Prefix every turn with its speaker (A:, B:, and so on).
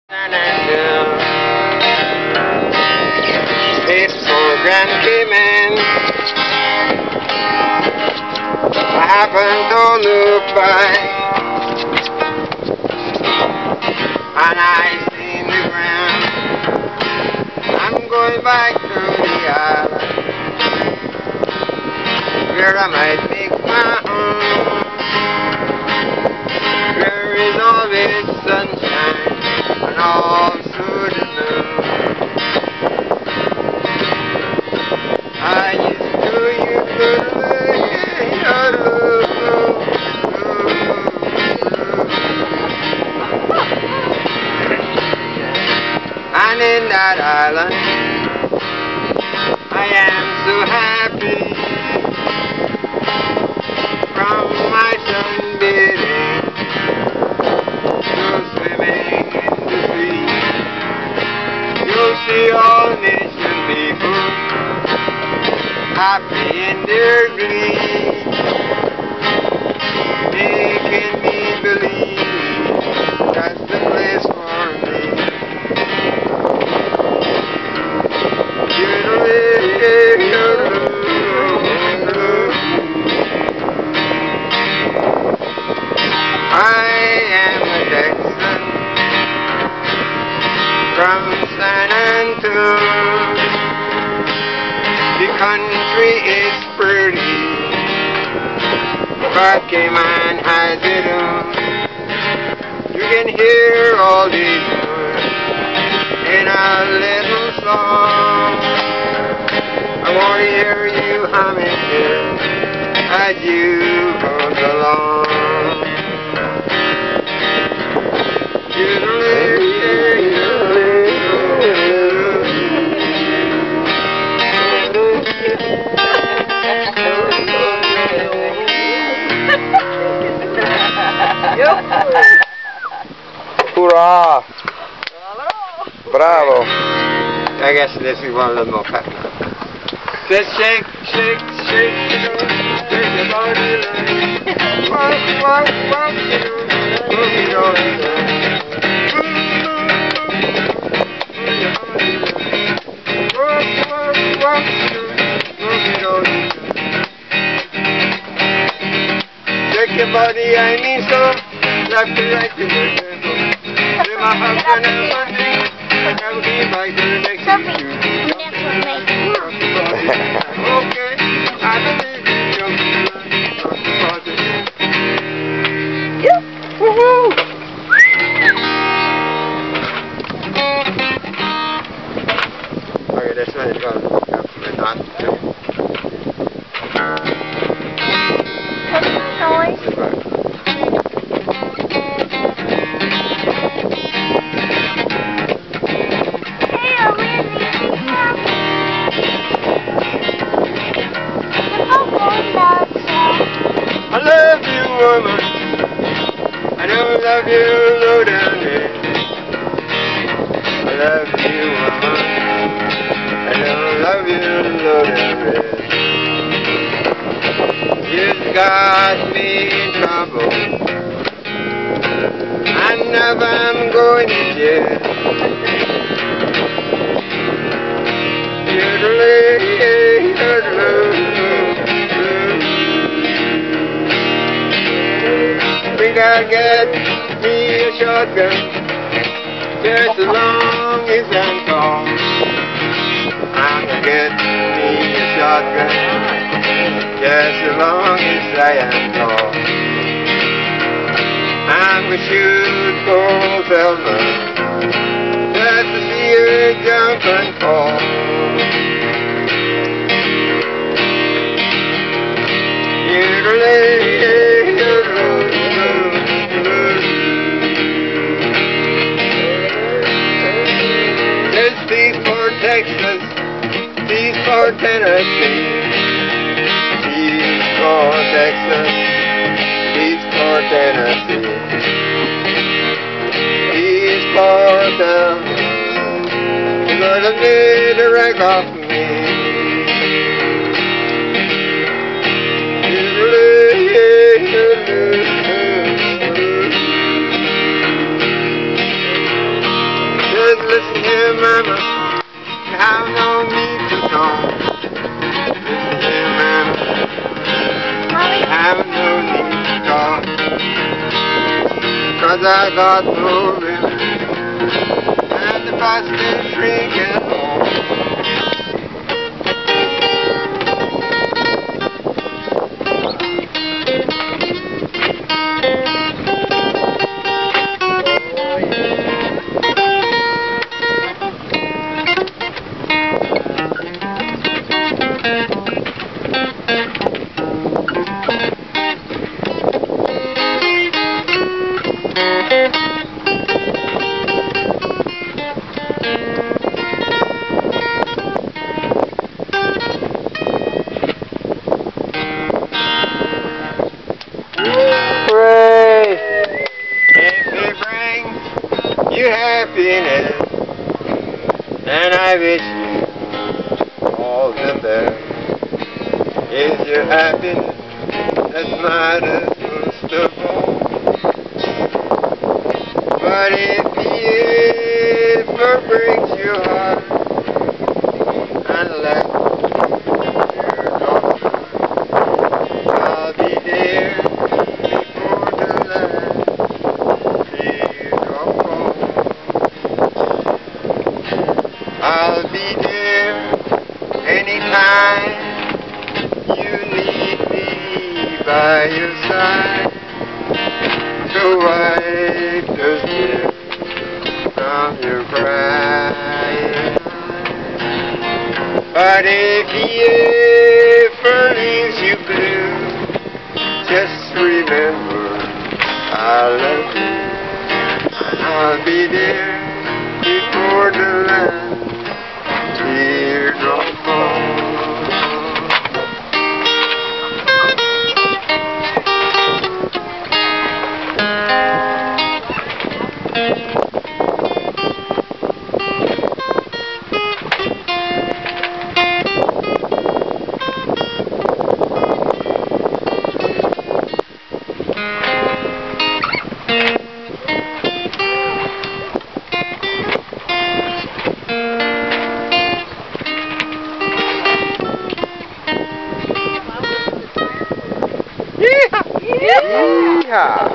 A: This program came in. I happened to look by, and I seen the ground. I'm going back to the island where I might make my own. There is always sunshine and also the moon. I used to and in that island I am so happy from my sunbathing to swimming in the sea. You'll see all nation people happy in their glee, making me believe that's the place for me. I am a Texan from San Antonio. The country is pretty, but Cayman has it own. You can hear all these words in a little song. I want to hear you humming it as you go along.
B: Hurrah! Bravo!
A: I guess this is one of the more popular. Just shake, shake, shake, shake your body like walk, walk, walk, move your body like walk, walk, walk, move your body. Shake your body, I mean so, left to right to left. My husband and Monday, I gotta be right there next to you. Okay, I believe in you. Woohoo! Okay, this one is going to have to be done too. I love you, woman. I don't love you low down there. I love you, woman. I don't love you low down there. You've got me in trouble. I never am going to jail. I'll get me a shotgun, just as long as I'm tall. I'm gonna get me a shotgun, just as long as I am tall. I'm gonna shoot for Thelma, just to see her jump and fall. These for Texas, these for Tennessee, these for Texas, these for Tennessee, these for them. You're gonna need a rag off me. 'cause I got no living, and the bastard shrinking home. You happiness, and I wish you all the best. Is your happiness that matters most of all? But if he ever breaks your heart and lets you off, I'll be there before the last teardrop falls. I'll be there anytime you need me by your side to wipe the tears from your crying eyes. But if he ever leaves you blue, just remember I love you, and I'll be there before the last teardrop falls. Yeah!